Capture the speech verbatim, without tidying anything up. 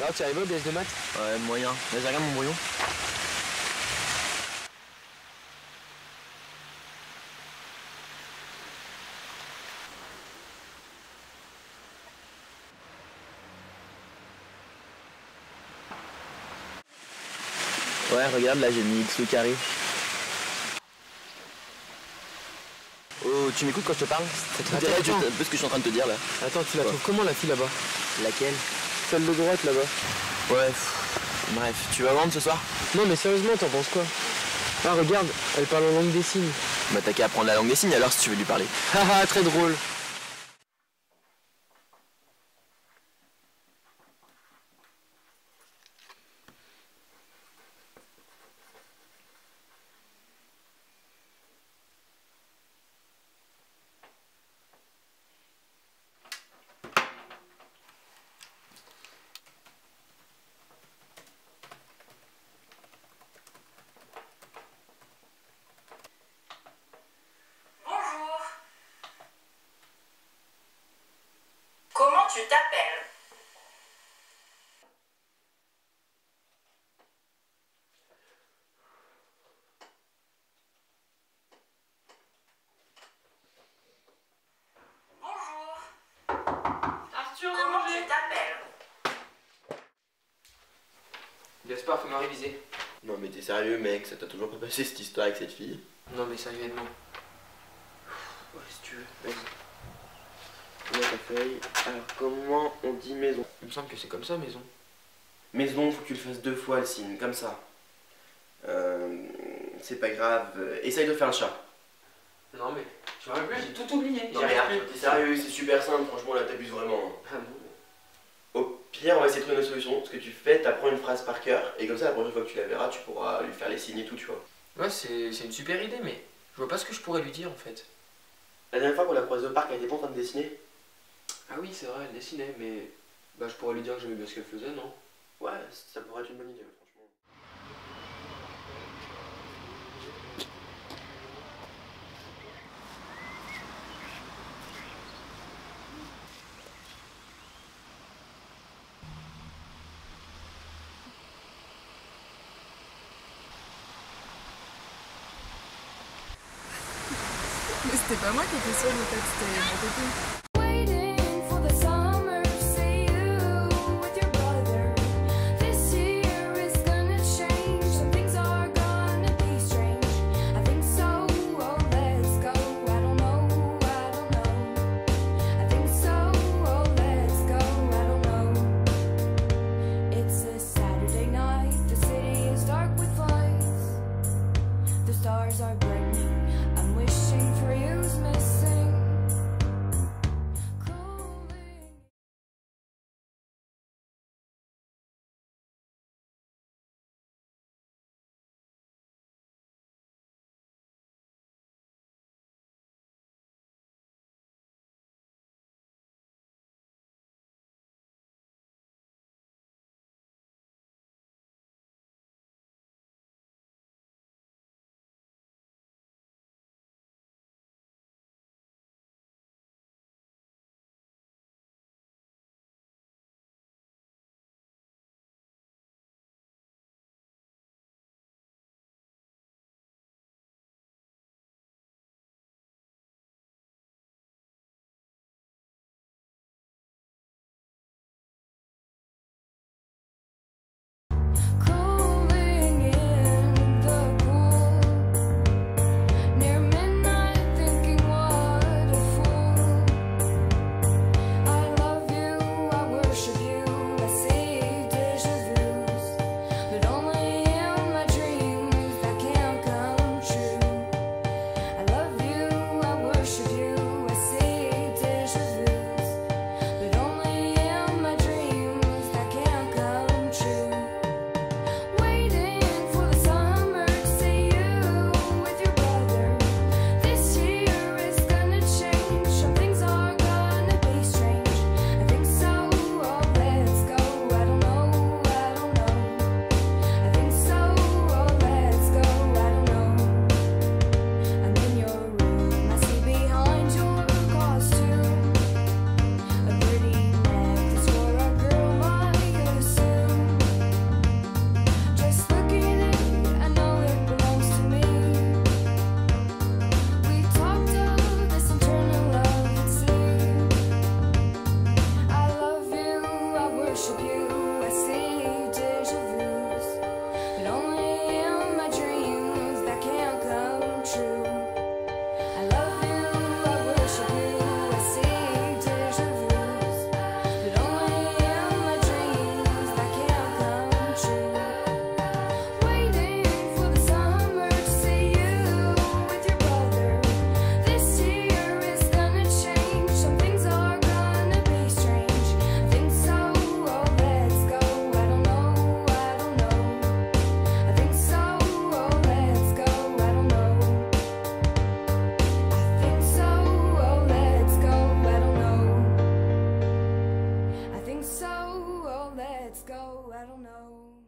Alors, tu arrives au D S de maths? Ouais, moyen. Vas-y, regarde mon brouillon. Ouais, regarde, là j'ai mis X au carré. Oh, tu m'écoutes quand je te parle? Ça te dirait juste un peu ce que je suis en train de te dire là. Attends, tu la trouves comment la fille là-bas? Laquelle? Celle de droite là-bas. Ouais, pff, bref, tu vas vendre ce soir? Non mais sérieusement, t'en penses quoi? Ah regarde, elle parle en langue des signes. Bah t'as qu'à apprendre la langue des signes alors si tu veux lui parler. Haha, très drôle. Comment tu t'appelles? Bonjour. Arthur, Comment tu t'appelles? Gaspard, faut me réviser. Non mais t'es sérieux mec, ça t'a toujours pas passé cette histoire avec cette fille? Non mais sérieusement. Ouais si tu veux, vas-y. Comment ta feuille? Alors comment on dit maison? Il me semble que c'est comme ça, maison. Maison, faut que tu le fasses deux fois le signe, comme ça. Euh, c'est pas grave, euh, essaye de faire le chat. Non mais, je me rappelle plus, j'ai tout oublié. Non mais Arthur, t'es sérieux, c'est super simple, franchement là t'abuses vraiment. Ah bon? Au pire, on va essayer de trouver une solution. Ce que tu fais, t'apprends une phrase par cœur, et comme ça la prochaine fois que tu la verras, tu pourras lui faire les signes et tout, tu vois. Ouais, c'est une super idée, mais je vois pas ce que je pourrais lui dire en fait. La dernière fois qu'on l'a croisée au parc, elle était pas en train de dessiner? Ah oui, c'est vrai, elle dessinait, mais bah je pourrais lui dire que j'aimais bien ce qu'elle faisait, non? Ouais, ça pourrait être une bonne idée, franchement. Mais c'était pas moi qui étais seule en fait, c'était mon copine. Stars are burning, I'm wishing for you's missing. let's go, I don't know.